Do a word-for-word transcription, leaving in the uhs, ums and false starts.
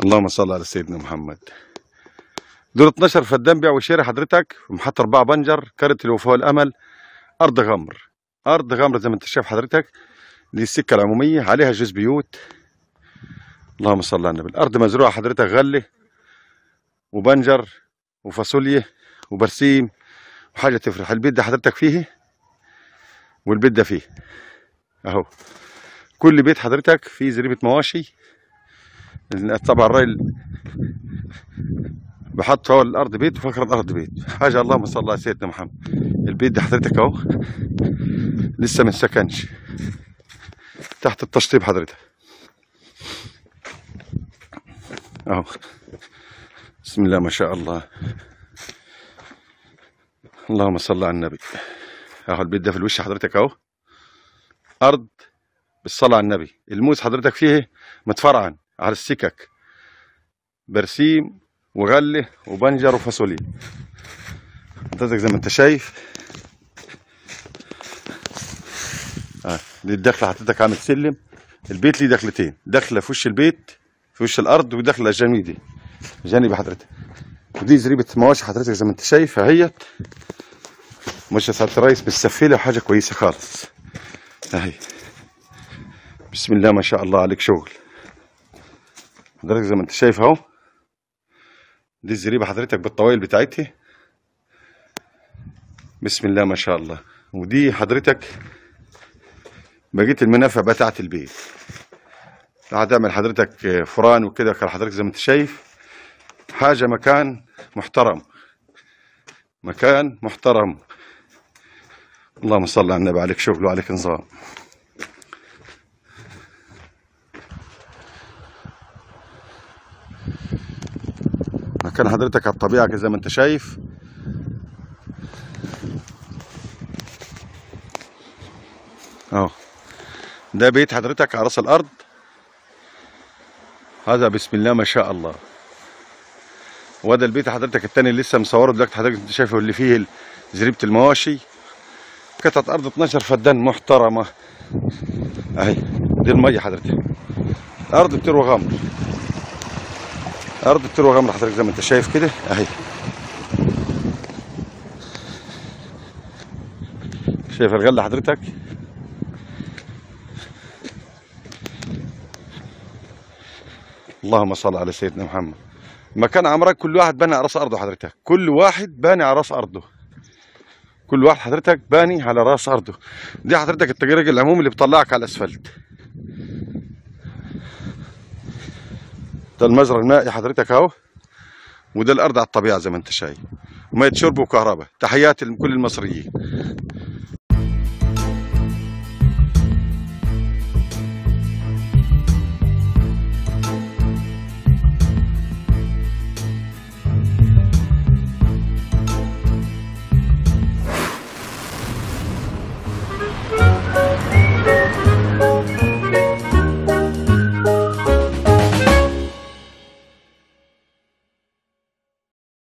اللهم صل على سيدنا محمد. دول اتناشر فدان بيع وشراء حضرتك، ومحط اربعه بنجر، كارت الوفاء والامل، ارض غمر. ارض غمر زي ما انت شايف حضرتك، دي السكه العموميه، عليها جوز بيوت. اللهم صل على النبي. الارض مزروعه حضرتك غله وبنجر وفاصوليا وبرسيم وحاجه تفرح. البيت ده حضرتك فيه والبيت ده فيه اهو. كل بيت حضرتك فيه زريبه مواشي. طبعا الراجل بحط فوق الارض بيت وفخر الارض بيت حاجه. اللهم صل على سيدنا محمد. البيت ده حضرتك اهو لسه ما سكنش، تحت التشطيب حضرتك اهو. بسم الله ما شاء الله. اللهم صل على النبي. اهو البيت ده في الوش حضرتك اهو، ارض بالصلاه على النبي. الموز حضرتك فيه متفرعن على السكك، برسيم وغله وبنجر وفاصوليا حضرتك زي ما انت شايف. اه دي الدخله حضرتك عامل سلم. البيت ليه دخلتين، دخله في وش البيت في وش الارض، ودخله جانبي جانبي حضرتك. ودي زريبه مواشي حضرتك زي ما انت شايف اهيت. مش يا سعاده الريس متسفله وحاجه كويسه خالص اهي. بسم الله ما شاء الله عليك شغل حضرتك زي ما انت شايف اهو. دي الزريبه حضرتك بالطوائل بتاعتها. بسم الله ما شاء الله. ودي حضرتك بقيت المنافع بتاعت البيت. هتعمل حضرتك فران وكده حضرتك زي ما انت شايف. حاجه مكان محترم، مكان محترم. اللهم صل على النبي. عليك شغل وعليك نظام. مكان حضرتك على الطبيعه زي ما انت شايف. اهو ده بيت حضرتك على راس الارض. هذا بسم الله ما شاء الله. وده البيت حضرتك التاني اللي لسه مصوره دلوقتي حضرتك انت شايفه، اللي فيه زريبه المواشي. قطعه ارض اتناشر فدان محترمه اهي. دي الميه حضرتك، ارض بتروى غمر، ارض بتروى غمر حضرتك زي ما انت شايف كده اهي. شايف الغله حضرتك. اللهم صل على سيدنا محمد. مكان عمرك كل واحد باني على راس ارضه حضرتك، كل واحد باني على راس ارضه، كل واحد حضرتك باني على راس ارضه. دي حضرتك التجريج العمومي اللي بيطلعك على الاسفلت. ده المجرى المائي حضرتك اهو. وده الارض على الطبيعه زي ما انت شايف، ميه شرب وكهرباء. تحياتي لكل المصريين.